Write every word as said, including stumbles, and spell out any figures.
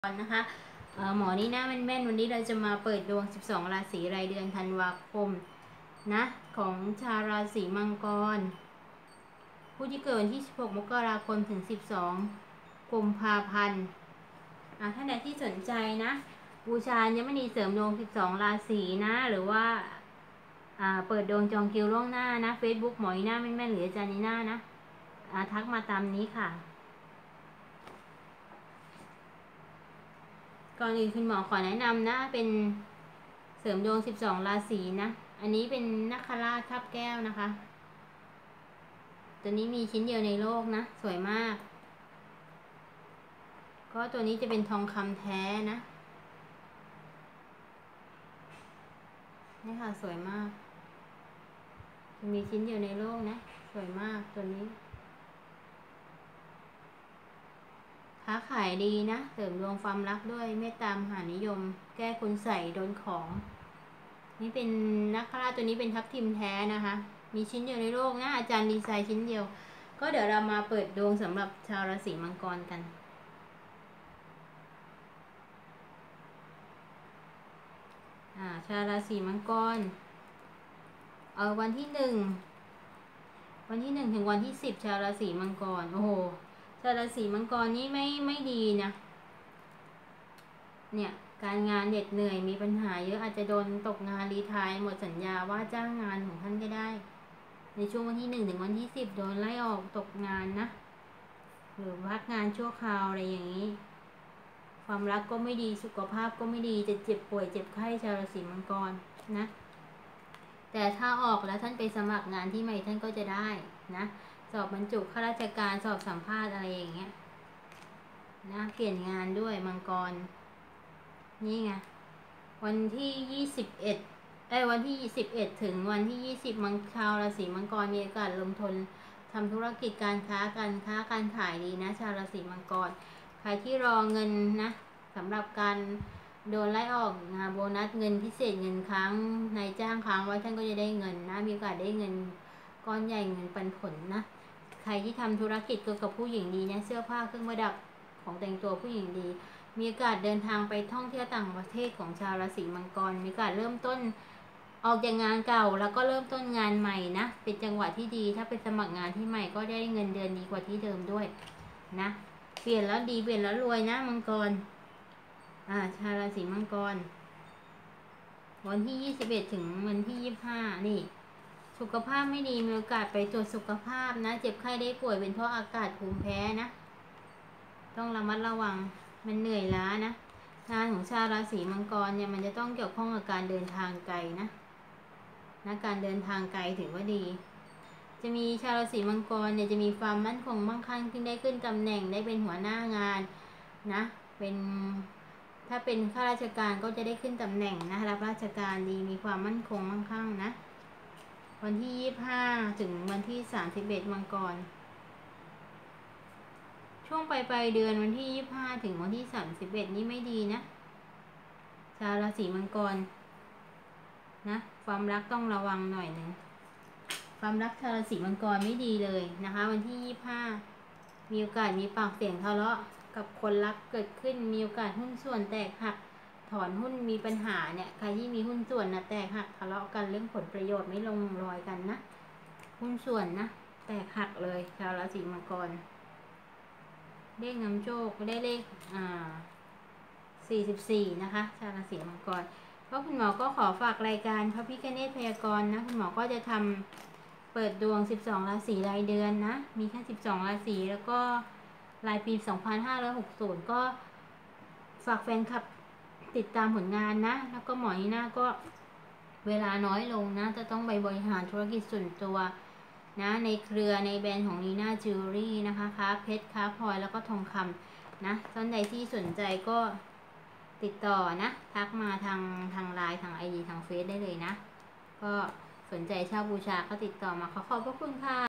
นะคะหมอนี่หน้าแม่นๆวันนี้เราจะมาเปิดดวงสิบสองราศีรายเดือนธันวาคมนะของชาวราศีมังกรผู้ที่เกิดวันที่สิบหกมกราคมถึงสิบสองกุมภาพันธ์ท่านใดที่สนใจนะบูชาอัญมณีเสริมดวงสิบสองราศีนะหรือว่าเปิดดวงจองคิวล่วงหน้านะ Facebook หมอนี่หน้าแม่นๆหรืออาจารย์นี่หน้านะทักมาตามนี้ค่ะก่อนอื่นคุณหมอขอแนะนำนะเป็นเสริมดวงสิบสองราศีนะอันนี้เป็นนักคราชคาบแก้วนะคะตัวนี้มีชิ้นเดียวในโลกนะสวยมากก็ตัวนี้จะเป็นทองคำแท้นะนี่ค่ะสวยมากจะมีชิ้นเดียวในโลกนะสวยมากตัวนี้ค้าขายดีนะเสริมดวงความรักด้วยเมตตามหานิยมแก้คุณใส่โดนของนี่เป็นนักคราชตัวนี้เป็นทับทิมแท้นะคะมีชิ้นเดียวในโลกนะอาจารย์ดีไซน์ชิ้นเดียวก็เดี๋ยวเรามาเปิดดวงสำหรับชาวราศีมังกรกันอ่าชาวราศีมังกรเออวันที่หนึ่งวันที่หนึ่งถึงวันที่สิบชาวราศีมังกรโอ้โหชาวราศีมังกรนี่ไม่ไม่ดีนะเนี่ยการงานเหน็ดเหนื่อยมีปัญหาเยอะอาจจะโดนตกงานรีไทร์หมดสัญญาว่าจ้างงานของท่านก็ได้ในช่วงวันที่หนึ่งถึงวันที่สิบโดนไล่ออกตกงานนะหรือพักงานชั่วคราวอะไรอย่างนี้ความรักก็ไม่ดีสุขภาพก็ไม่ดีจะเจ็บป่วยเจ็บไข้ชาวราศีมังกรนะแต่ถ้าออกแล้วท่านไปสมัครงานที่ใหม่ท่านก็จะได้นะสอบบรรจุข้าราชการสอบสัมภาษณ์อะไรอย่างเงี้ยนะเปลี่ยนงานด้วยมังกรนี่ไงวันที่ยี่สิบเอ็ดเอ้วันที่สิบเอ็ดถึงวันที่ยี่สิบมังชาวราศีมังกรมีโอกาสลงทุนทำธุรกิจการค้าการค้าการขายดีนะชาวราศีมังกรใครที่รอเงินนะสำหรับการโดนไล่ออกนะโบนัสเงินพิเศษเงินค้างนายจ้างค้างไว้ท่านก็จะได้เงินนะมีโอกาสได้เงินก้อนใหญ่เงินปันผลนะใครที่ทำธุรกิจเกี่ยวกับผู้หญิงดีนะเสื้อผ้าเครื่องประดับของแต่งตัวผู้หญิงดีมีโอกาสเดินทางไปท่องเที่ยวต่างประเทศของชาวราศีมังกรมีโอกาสเริ่มต้นออกจากงานเก่าแล้วก็เริ่มต้นงานใหม่นะเป็นจังหวะที่ดีถ้าไปสมัครงานที่ใหม่ก็ได้เงินเดือนดีกว่าที่เดิมด้วยนะเปลี่ยนแล้วดีเปลี่ยนแล้วรวยนะมังกรอ่าชาวราศีมังกรวันที่ยี่สิบเอ็ดถึงวันที่ยี่สิบห้านี่สุขภาพไม่ดีมีโอกาสไปตรวจสุขภาพนะเจ็บไข้ได้ป่วยเป็นเพราะอากาศภูมิแพ้นะต้องระมัดระวังมันเหนื่อยล้านะงานของชาวราศีมังกรเนี่ยมันจะต้องเกี่ยวข้องกับการเดินทางไกลนะนะการเดินทางไกลถือว่าดีจะมีชาวราศีมังกรเนี่ยจะมีความมั่นคงมั่งคั่งขึ้นได้ขึ้นตำแหน่งได้เป็นหัวหน้างานนะเป็นถ้าเป็นข้าราชการก็จะได้ขึ้นตำแหน่งนะรับราชการดีมีความมั่นคงมั่งคั่งนะวันที่ยี่สิบห้าถึงวันที่สามสิบเอ็ดมังกรช่วงปลายปลายเดือนวันที่ยี่สิบห้าถึงวันที่สามสิบเอ็ดนี่ไม่ดีนะชาวราศีมังกรนะความรักต้องระวังหน่อยหนึ่งความรักชาวราศีมังกรไม่ดีเลยนะคะวันที่ยี่สิบห้ามีโอกาสมีปากเสียงทะเลาะกับคนรักเกิดขึ้นมีโอกาสหุ้นส่วนแตกหักถอนหุ้นมีปัญหาเนี่ยใครที่มีหุ้นส่วนนะแตกหักทะเลาะกันเรื่องผลประโยชน์ไม่ลงรอยกันนะหุ้นส่วนนะแตกหักเลยชาวราศีมังกรเลขนำโชคได้เลขอ่าสี่สิบสี่นะคะชาวราศีมังกรก็คุณหมอก็ขอฝากรายการพระพิฆเนศพยากรณ์นะคุณหมอก็จะทำเปิดดวงสิบสองราศีรายเดือนนะมีแค่สิบสองราศีแล้วก็รายปีสองพันห้าร้อยหกสิบก็ฝากแฟนคลับติดตามผลงานนะแล้วก็หมอนี่หน้าก็เวลาน้อยลงนะจะต้องไปบริหารธุรกิจส่วนตัวนะในเครือในแบรนด์ของนีน่าจิวเวลรี่นะคะค้าเพชรค้าพลอยแล้วก็ทองคำนะท่านใดที่สนใจก็ติดต่อนะทักมาทางทางไลน์ทางไอดีทางเฟซได้เลยนะก็สนใจเช่าบูชาก็ติดต่อมาขอขอบพระคุณค่ะ